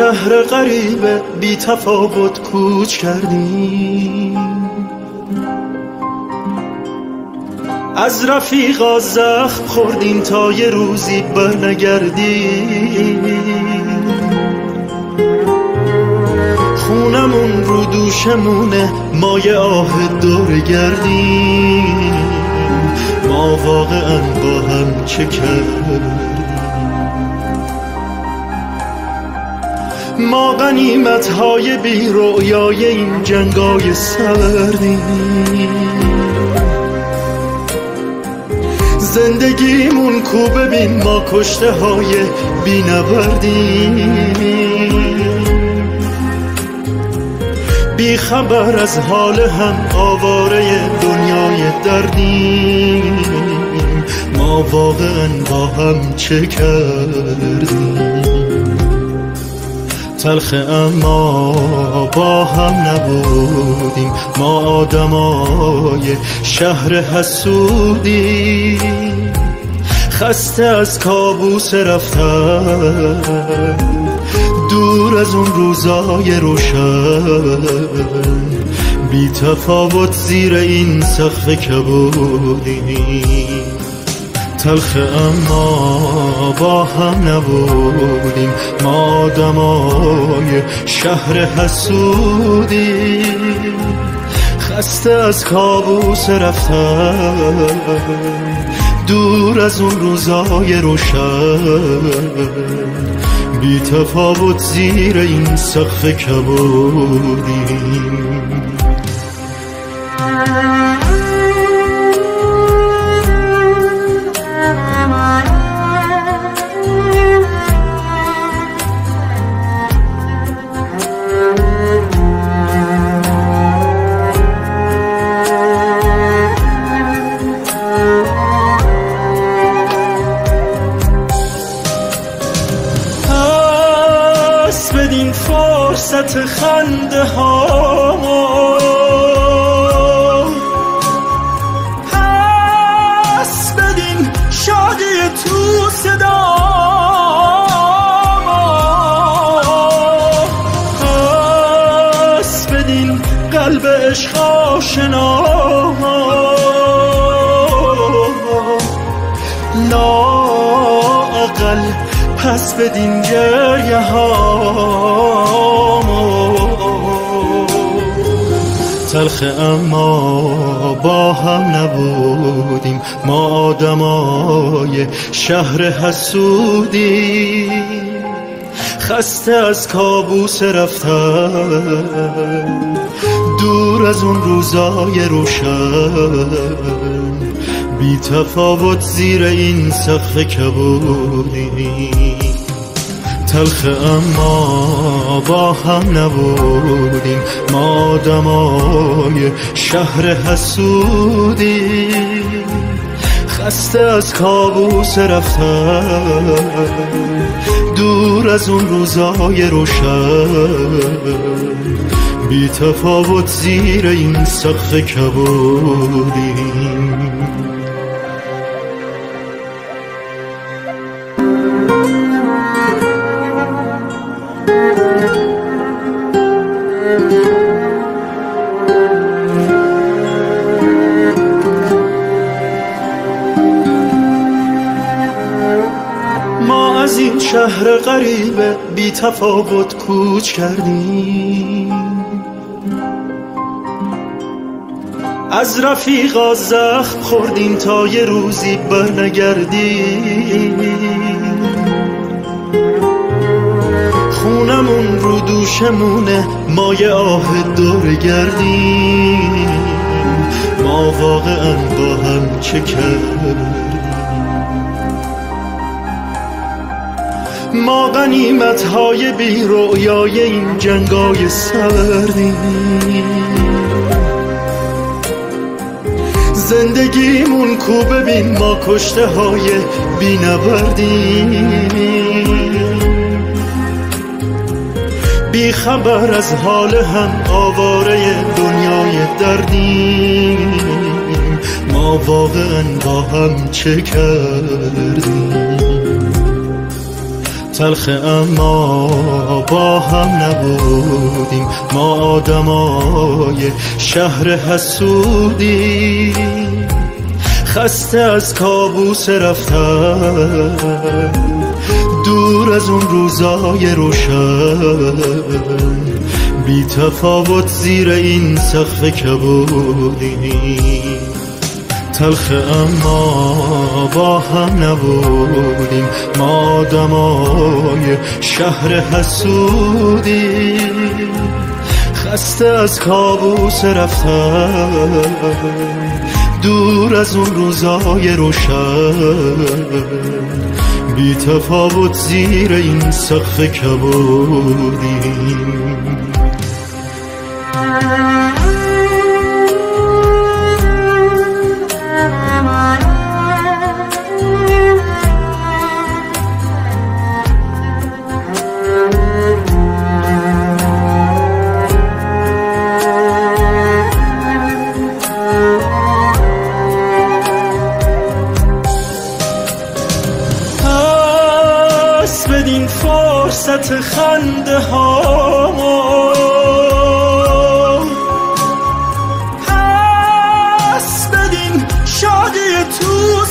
شهر غریب بی تفاوت کوچ کردیم، از رفیقا زخم خوردیم تا یه روزی برنگردیم. خونمون رو دوشمونه، ما یه آه دور گردیم. ما واقعا با هم چه کردیم؟ ما غنیمت‌های بی رؤیای این جنگای سردیم. زندگیمون کو ببین، ما کشته های بی نبردیم. بی خبر از حال هم، آواره دنیای دردیم. ما واقعا با هم چه کردیم؟ تلخ اما با هم نبودیم، ما آدمای شهر حسودیم. خسته از کابوس رفتن، دور از اون روزای روشن. بی تفاوت زیر این سقف کبودیم. تلخ اما با هم نبودیم، ما آدمای شهر حسودیم. خسته از کابوس رفتن، دور از اون روزای روشن. بی تفاوت زیر این سقف کبودیم. بدین فرصت خنده ها، پس بدین شادی تو صدا، پس بدین قلب عشق آشنا. لااقل پس بدین گریه ها. تلخ اما با هم نبودیم، ما آدمای شهر حسودیم. خسته از کابوس رفتن، دور از اون روزای روشن. بی تفاوت زیر این سقف کبودیم. تلخ اما با هم نبودیم، ما آدمای شهر حسودیم. خسته از کابوس رفتن، دور از اون روزای روشن. بی تفاوت زیر این سقف کبودیم. ما از این شهر غریب بی تفاوت کوچ کردیم، از رفیقا زخم خوردیم تا یه روزی برنگردیم. خونمون رو دوشمونه، ما یه آه دور گردیم. ما واقعا با هم چه کردیم؟ ما غنیمت‌های بی رؤیای این جنگای سردیم. زندگیمون کو ببین، ما کشته های بی نبردیم. بی خبر از حال هم، آواره دنیای دردیم. ما واقعا با هم چه کردیم؟ تلخ اما با هم نبودیم، ما آدمای شهر حسودیم، خسته از کابوس رفتن، دور از اون روزای روشن، بی تفاوت زیر این سقف کبودیم. تلخ اما با هم نبودیم، ما آدمای شهر حسودیم، خسته از کابوس رفتن، دور از اون روزای روشن، بی تفاوت زیر این سقف کبودیم. بدین فرصت خنده هامو، پس بدین شادی تو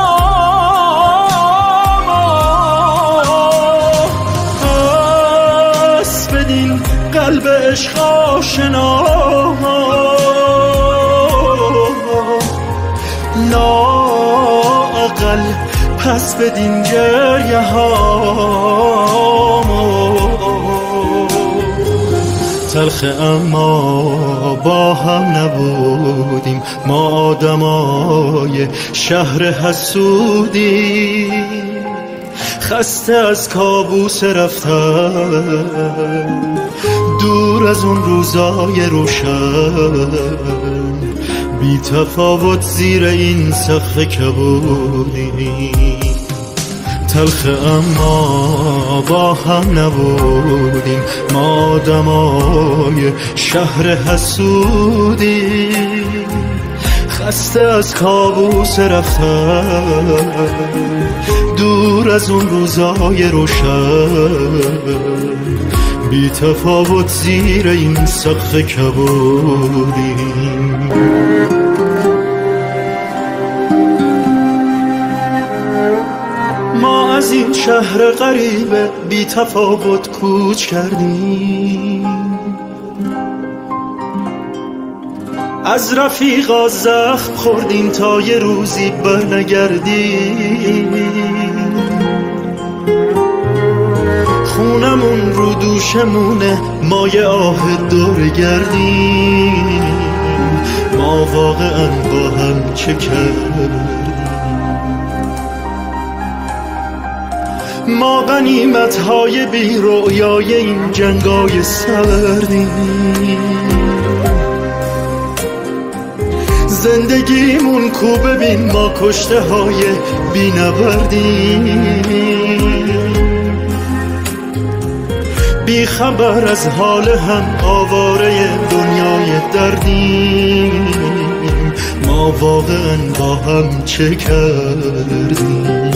صدامو، پس بدین قلب عشق آشنا، لااقل پس بدین گریه هامو. تلخ اما با هم نبودیم، ما آدمای شهر حسودیم، خسته از کابوس رفتن، دور از اون روزای روشن، بی تفاوت زیر این سقف کبودیم. تلخ اما با هم نبودیم، ما آدمای شهر حسودیم، خسته از کابوس رفتن، دور از اون روزای روشن، بی تفاوت زیر این سقف کبودیم. ما از این شهر غریب بی تفاوت کوچ کردیم، از رفیقا زخم خوردیم تا یه روزی برنگردیم، خونمون رو دوشمونه، ما یه آه دور گردیم، ما واقعا با هم چه کردیم. ما غنیمت‌های بی رویای این جنگای سردیم، زندگیمون کو ببین، ما کشته های بی نبردیم، بی خبر از حال هم، آواره دنیای دردیم، ما واقعا با هم چه کردیم.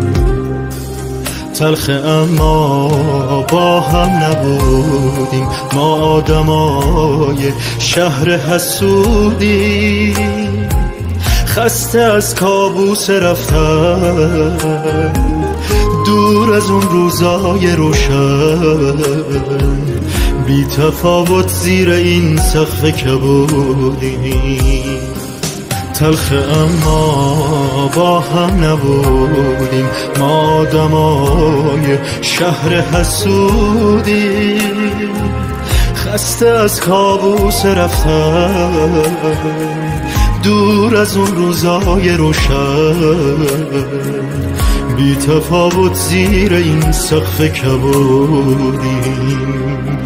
تلخ اما با هم نبودیم، ما آدمای شهر حسودیم، خسته از کابوس رفتن، دور از اون روزای روشن، بی تفاوت زیر این سقف کبودیم. تلخ اما با هم نبودیم، ما آدمای شهر حسودیم، خسته از کابوس رفتن، دور از اون روزای روشن، بی تفاوت زیر این سقف کبودیم.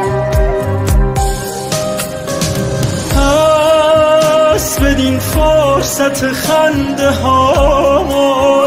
بدین فرصت خنده ها